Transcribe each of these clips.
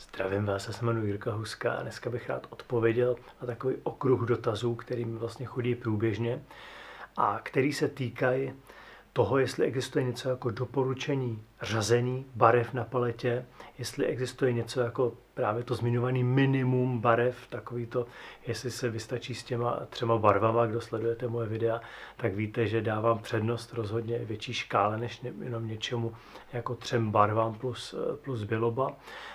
Zdravím vás, já se jmenuji Jirka Huska a dneska bych rád odpověděl na takový okruh dotazů, který mi vlastně chodí průběžně a který se týkají toho, jestli existuje něco jako doporučení řazení barev na paletě, jestli existuje něco jako právě to zmiňovaný minimum barev, takový to, jestli se vystačí s těma 3 barvama, kdo sledujete moje videa, tak víte, že dávám přednost rozhodně větší škále, než jenom něčemu jako 3 barvám plus biloba.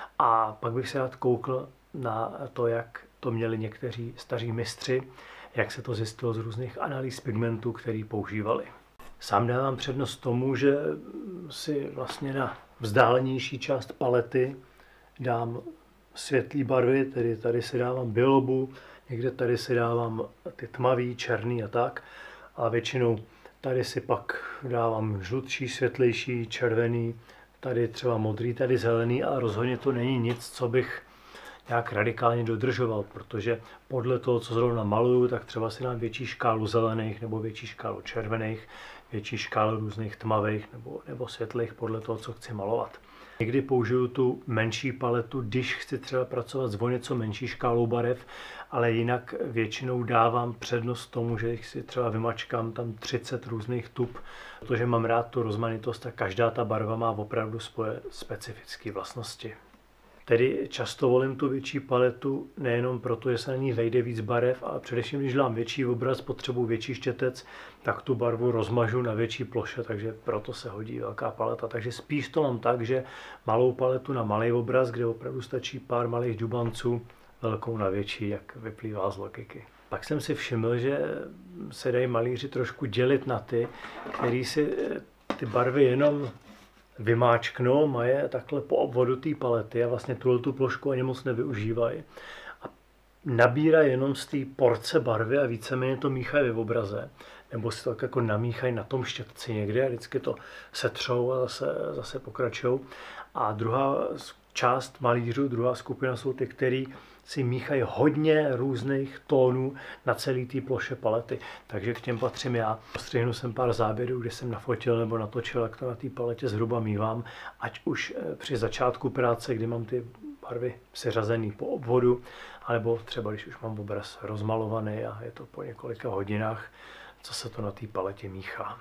A pak bych se rád koukl na to, jak to měli někteří staří mistři, jak se to zjistilo z různých analýz pigmentů, který používali. Sám dávám přednost tomu, že si vlastně na vzdálenější část palety dám světlé barvy, tedy tady si dávám bilobu, někde tady si dávám ty tmavý, černý a tak. A většinou tady si pak dávám žlutší, světlejší, červený, tady třeba modrý, tady zelený, a rozhodně to není nic, co bych nějak radikálně dodržoval, protože podle toho, co zrovna maluju, tak třeba si dám větší škálu zelených nebo větší škálu červených, větší škálu různých tmavých nebo světlých podle toho, co chci malovat. Někdy použiju tu menší paletu, když chci třeba pracovat s o něco menší škálou barev, ale jinak většinou dávám přednost tomu, že si třeba vymačkám tam 30 různých tub, protože mám rád tu rozmanitost a každá ta barva má opravdu svoje specifické vlastnosti. Tedy často volím tu větší paletu nejenom proto, že se na ní vejde víc barev, ale především, když dělám větší obraz, potřebuji větší štětec, tak tu barvu rozmažu na větší ploše, takže proto se hodí velká paleta. Takže spíš to mám tak, že malou paletu na malý obraz, kde opravdu stačí pár malých dubanců, velkou na větší, jak vyplývá z logiky. Pak jsem si všiml, že se dají malíři trošku dělit na ty, který si ty barvy jenom vymáčknou, mají takhle po obvodu té palety a vlastně tu plošku ani moc nevyužívají. A nabírají jenom z té porce barvy a víceméně to míchají v obraze. Nebo si to tak jako namíchají na tom štětci někde a vždycky to setřou a zase pokračují. A druhá část malířů, druhá skupina jsou ty, který si míchají hodně různých tónů na celé té ploše palety. Takže k těm patřím já. Postřihnu jsem pár záběrů, kde jsem nafotil nebo natočil, jak to na té paletě zhruba mívám. Ať už při začátku práce, kdy mám ty barvy seřazený po obvodu, alebo třeba když už mám obraz rozmalovaný a je to po několika hodinách, co se to na té paletě míchá.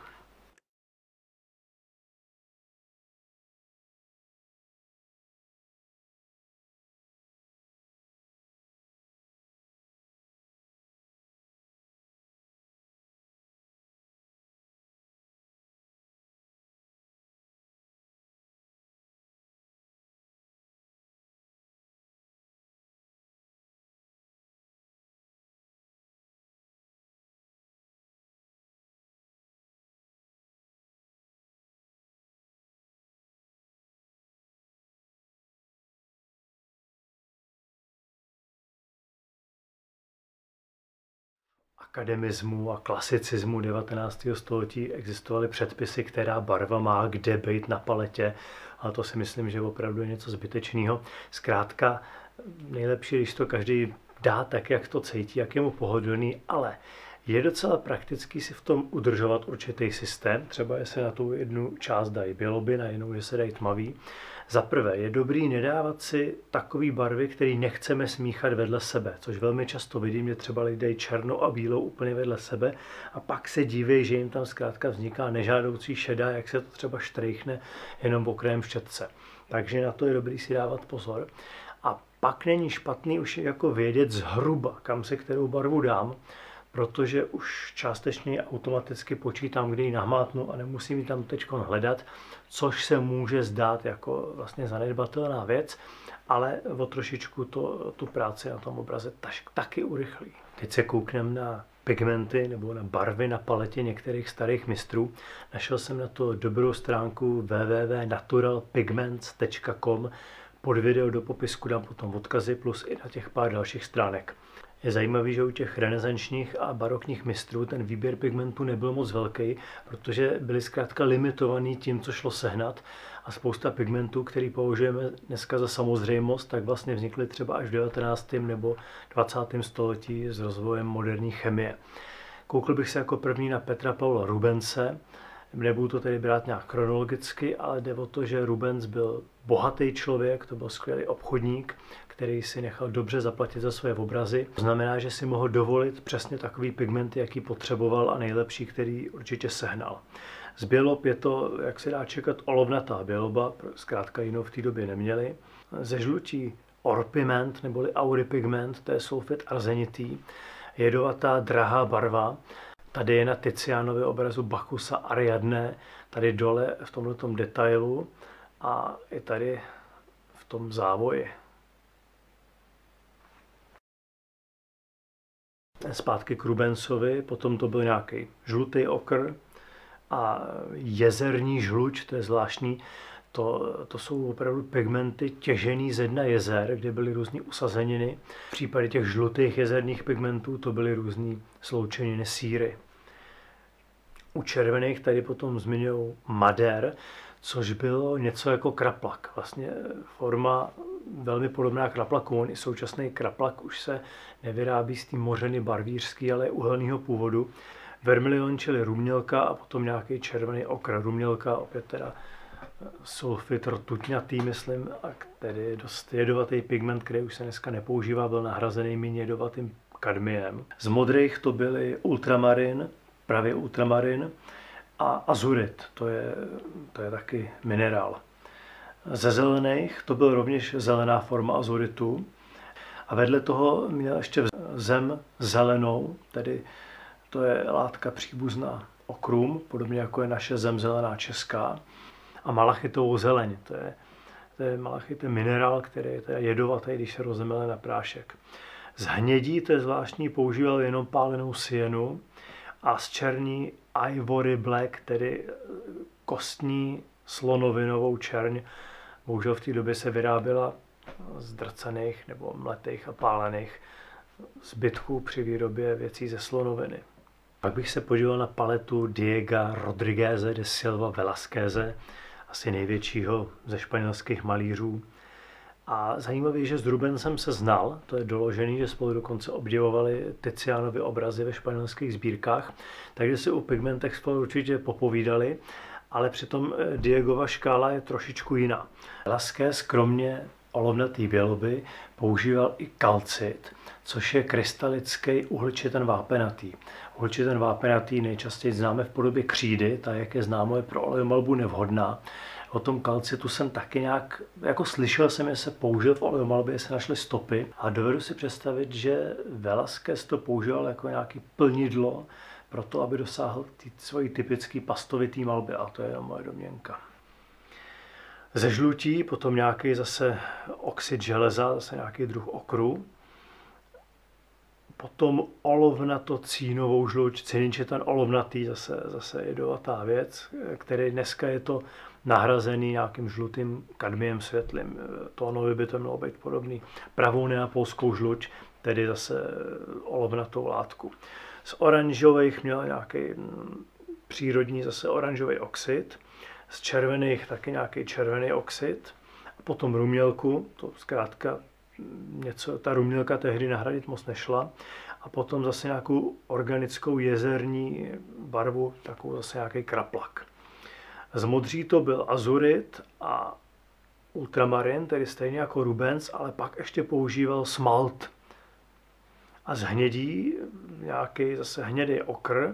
Akademismu a klasicismu 19. století existovaly předpisy, která barva má kde být na paletě, ale to si myslím, že opravdu je něco zbytečného. Zkrátka nejlepší, když to každý dá tak, jak to cítí, jak je mu pohodlný, ale je docela praktický si v tom udržovat určitý systém, třeba jestli na tu jednu část dají biloby, na jinou, že se dají tmavý. Za prvé je dobrý nedávat si takové barvy, které nechceme smíchat vedle sebe, což velmi často vidím, že třeba lidé dají černou a bílou úplně vedle sebe a pak se díví, že jim tam zkrátka vzniká nežádoucí šedá, jak se to třeba štrejchne jenom okrajem v štětce. Takže na to je dobrý si dávat pozor. A pak není špatný už jako vědět zhruba, kam se kterou barvu dám, protože už částečně automaticky počítám, kdy ji nahmátnu a nemusím ji tam teď hledat, což se může zdát jako vlastně zanedbatelná věc, ale o trošičku tu práci na tom obraze taky urychlí. Teď se koukneme na pigmenty nebo na barvy na paletě některých starých mistrů. Našel jsem na to dobrou stránku www.naturalpigments.com. Pod video do popisku dám potom odkazy plus i na těch pár dalších stránek. Je zajímavý, že u těch renesančních a barokních mistrů ten výběr pigmentů nebyl moc velký, protože byly zkrátka limitovaný tím, co šlo sehnat, a spousta pigmentů, který použijeme dneska za samozřejmost, tak vlastně vznikly třeba až v 19. nebo 20. století s rozvojem moderní chemie. Koukl bych se jako první na Petra Paula Rubense, Nebudu to tedy brát nějak chronologicky, ale jde o to, že Rubens byl bohatý člověk, to byl skvělý obchodník, který si nechal dobře zaplatit za své obrazy. To znamená, že si mohl dovolit přesně takový pigmenty, jaký potřeboval a nejlepší, který určitě sehnal. Z bělob je to, jak se dá čekat, olovnatá běloba, zkrátka jinou v té době neměli. Ze žlutí orpiment neboli auripigment, to je sulfid arzenitý, jedovatá drahá barva. Tady je na Tizianově obrazu Bachusa Ariadne, tady dole v tomhletom detailu a i tady v tom závoji. Zpátky k Rubensovi, potom to byl nějaký žlutý okr a jezerní žluč, to je zvláštní. To jsou opravdu pigmenty těžený ze dna jezer, kde byly různé usazeniny. V případě těch žlutých jezerních pigmentů to byly různé sloučeniny síry. U červených tady potom zmiňují madér, což bylo něco jako kraplak. Vlastně forma velmi podobná kraplaku. I současný kraplak už se nevyrábí z té mořeny barvířský, ale je uhelného původu. Vermilion, čili rumělka a potom nějaký červený okr. Rumělka opět teda sulfid rtuťnatý, myslím, a tedy dost jedovatý pigment, který už se dneska nepoužívá, byl nahrazený méně jedovatým kadmiem. Z modrých to byly ultramarin, právě ultramarin a azurit, to je taky minerál. Ze zelených to byl rovněž zelená forma azuritu a vedle toho měl ještě zem zelenou, tedy to je látka příbuzná okrům, podobně jako je naše zem zelená česká, a malachitovou zeleň. To je malachit, minerál, který je jedovatý, když se rozemele na prášek. Z hnědí, to je zvláštní, používal jenom pálenou sienu a z černí ivory black, tedy kostní slonovinovou čerň. Bohužel v té době se vyráběla z drcených nebo mletých a pálených zbytků při výrobě věcí ze slonoviny. Pak bych se podíval na paletu Diega Rodrigueze de Silva Velasqueze, asi největšího ze španělských malířů. A zajímavé je, že s Rubensem se znal, to je doložený, že spolu dokonce obdivovali Tizianovy obrazy ve španělských sbírkách, takže si o pigmentech spolu určitě popovídali, ale přitom Diegova škála je trošičku jiná. Velázquez kromě olovnaté běloby používal i kalcit, což je krystalický uhličiten vápenatý. Uhličiten vápenatý nejčastěji známe v podobě křídy, ta, jak je známo, je pro oleomalbu nevhodná. O tom kalcitu jsem taky nějak, jako slyšel jsem, že se použil v oleomalbě, se našly stopy a dovedu si představit, že Velázquez to používal jako nějaký plnidlo pro to, aby dosáhl svojí typický pastovitý malby, a to je moje domněnka. Ze žlutí potom nějaký zase oxid železa, zase nějaký druh okru. Potom olovnato-cínovou žluč, ciničitan olovnatý, zase jedovatá věc, který dneska je to nahrazený nějakým žlutým kadmiem světlým. Tónově by to mělo být podobný. Pravou neapolskou žluč, tedy zase olovnatou látku. Z oranžových měl nějaký přírodní zase oranžový oxid, z červených taky nějaký červený oxid, a potom rumělku, to zkrátka něco, ta rumělka tehdy nahradit moc nešla, a potom zase nějakou organickou jezerní barvu, takovou zase nějaký kraplak. Z modří to byl azurit a ultramarin, tedy stejně jako Rubens, ale pak ještě používal smalt. A z hnědí nějaký zase hnědý okr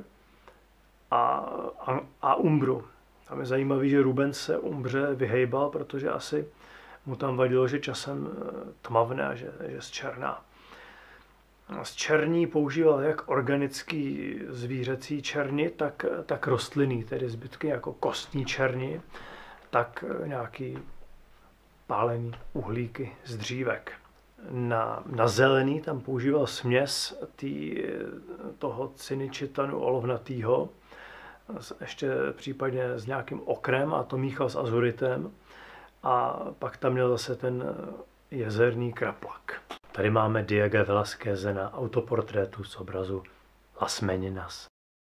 a umbru. Tam je zajímavý, že Rubens se umbře vyhejbal, protože asi mu tam vadilo, že časem tmavne a že zčerná. Z černí používal jak organický zvířecí černi, tak rostlinný, tedy zbytky jako kostní černi, tak nějaký pálený uhlíky z dřívek. Na zelený tam používal směs toho ciničitanu olovnatýho, ještě případně s nějakým okrem, a to míchal s azuritem, a pak tam měl zase ten jezerný kraplak. Tady máme Diega Velázqueze na autoportrétu z obrazu Las Meninas.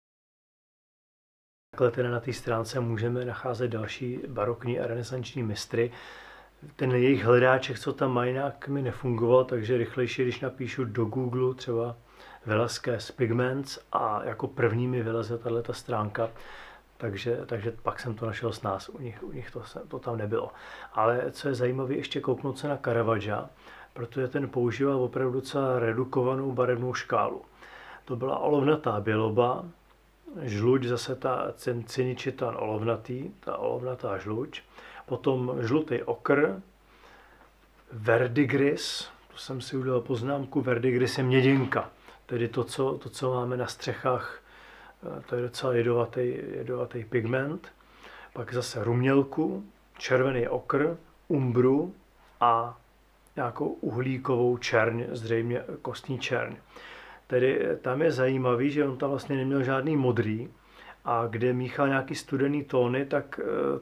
Takhle teda na té stránce můžeme nacházet další barokní a renesanční mistry. Ten jejich hledáček, co tam mají, nějak mi nefungoval, takže rychlejší, když napíšu do Google třeba Velázquez Pigments a jako první mi vyleze tato stránka. takže pak jsem to našel s nás, u nich to tam nebylo. Ale co je zajímavé, ještě kouknout se na Caravaggia, protože ten používal opravdu docela redukovanou barevnou škálu. To byla olovnatá běloba, žluč, zase ta ciničitan olovnatý, ta olovnatá žluč, potom žlutý okr, verdigris, to jsem si udělal poznámku, verdigris je měděnka, tedy to, co máme na střechách, to je docela jedovatý pigment. Pak zase rumělku, červený okr, umbru a nějakou uhlíkovou čerň, zřejmě kostní čerň. Tedy tam je zajímavý, že on tam vlastně neměl žádný modrý a kde míchal nějaký studený tóny, tak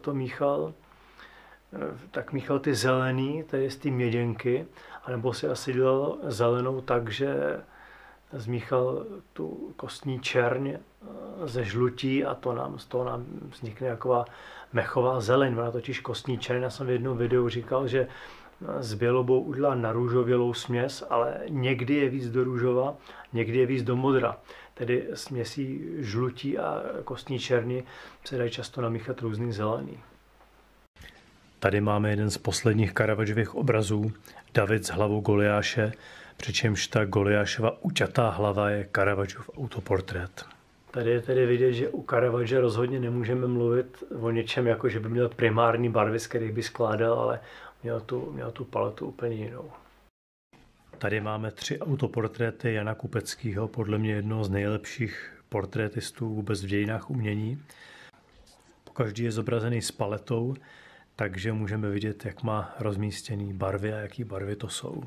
míchal ty zelený, tedy z té měděnky, anebo si asi dělal zelenou tak, že zmíchal tu kostní čerň ze žlutí a z toho nám vznikne taková mechová zeleň. Ona totiž kostní čerň, já jsem v jednom videu říkal, že s bělobou udělá narůžovělou směs, ale někdy je víc do růžova, někdy je víc do modra. Tedy směsí žlutí a kostní černi se dají často namíchat různý zelený. Tady máme jeden z posledních Caravaggiových obrazů, David s hlavou Goliáše, přičemž ta Goliášova uťatá hlava je Caravaggiův autoportrét. Tady je tedy vidět, že u Caravaggia rozhodně nemůžeme mluvit o něčem, jako že by měl primární barvy, z kterých by skládal, ale měl tu paletu úplně jinou. Tady máme 3 autoportréty Jana Kupeckého, podle mě jednoho z nejlepších portrétistů vůbec v dějinách umění. Pokaždý je zobrazený s paletou, takže můžeme vidět, jak má rozmístěný barvy a jaký barvy to jsou.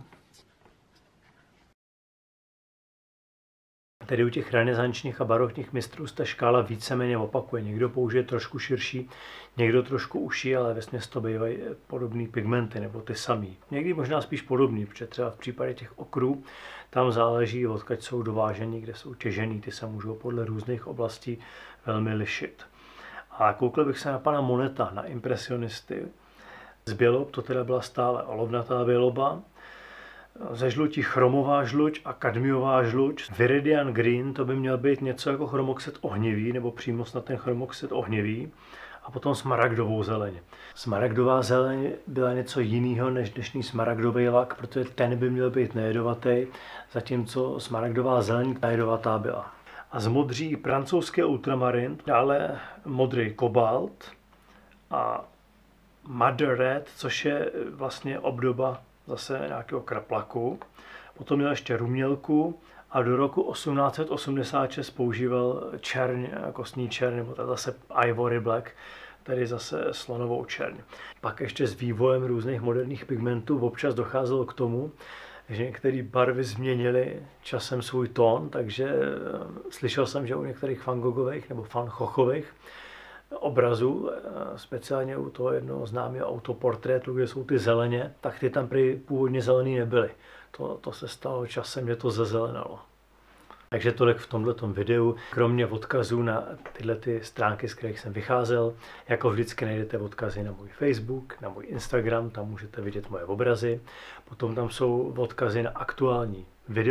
Tedy u těch renesančních a barokních mistrů ta škála víceméně opakuje. Někdo použije trošku širší, někdo trošku užší, ale vesměs to bývají podobné pigmenty nebo ty samý. Někdy možná spíš podobný, protože třeba v případě těch okrů tam záleží, odkud jsou dovážení, kde jsou těžený. Ty se můžou podle různých oblastí velmi lišit. A koukl bych se na pana Moneta, na impresionisty. Z bělob to teda byla stále olovnatá běloba, ze žlutí chromová žluč a kadmiová žluč. Viridian green, to by měl být něco jako chromoxid ohnivý, nebo přímo snad ten chromoxid ohnivý. A potom smaragdovou zeleň. Smaragdová zeleň byla něco jiného než dnešní smaragdový lak, protože ten by měl být nejedovatý, zatímco smaragdová zeleň jedovatá byla. A z modří francouzský ultramarin, dále modrý kobalt a Madder Red, což je vlastně obdoba zase nějakého kraplaku. Potom měl ještě rumělku a do roku 1886 používal čerň, kostní čerň, nebo zase ivory black, tedy zase slonovou čerň. Pak ještě s vývojem různých moderních pigmentů občas docházelo k tomu, že některé barvy změnily časem svůj tón, takže slyšel jsem, že u některých Van Gogových nebo Van Goghových obrazů, speciálně u toho jednoho známého autoportrétu, kde jsou ty zeleně, tak ty tam prý původně zelený nebyly. To se stalo časem, že to zezelenalo. Takže tolik v tomhletom videu. Kromě odkazů na tyhle ty stránky, z kterých jsem vycházel, jako vždycky najdete odkazy na můj Facebook, na můj Instagram, tam můžete vidět moje obrazy. Potom tam jsou odkazy na aktuální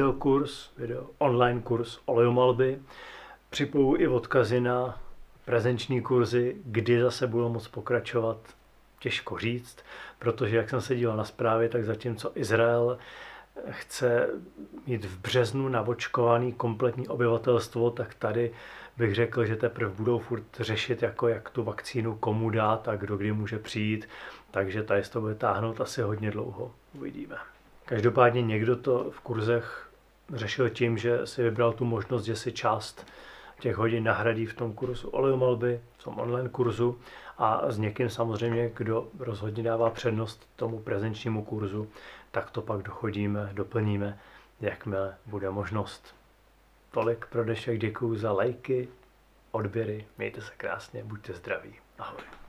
online kurz olejomalby. Připoju i odkazy na prezenční kurzy, kdy zase budou moct pokračovat, těžko říct, protože jak jsem se díval na zprávy, tak zatímco Izrael chce mít v březnu naočkovaný kompletní obyvatelstvo, tak tady bych řekl, že teprve budou furt řešit, jako jak tu vakcínu komu dát a kdo kdy může přijít, takže tady to bude táhnout asi hodně dlouho, uvidíme. Každopádně někdo to v kurzech řešil tím, že si vybral tu možnost, že si část těch hodin nahradí v tom kurzu olejomalby, v tom online kurzu a s někým samozřejmě, kdo rozhodně dává přednost tomu prezenčnímu kurzu, tak to pak doplníme, jakmile bude možnost. Tolik pro dnešek, děkuju za lajky, odběry, mějte se krásně, buďte zdraví, ahoj.